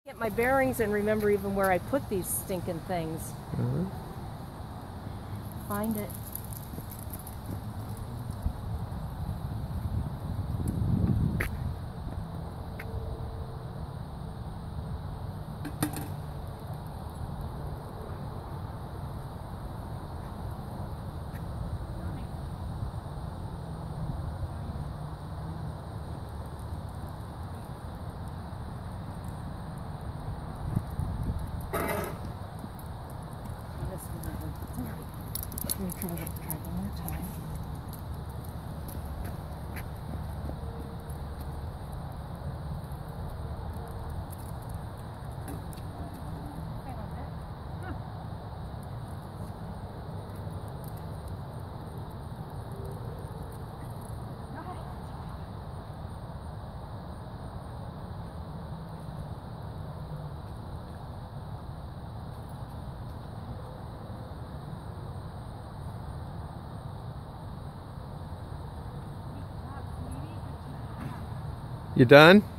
Get my bearings and remember even where I put these stinking things. Find it. Let me try one more time. You done?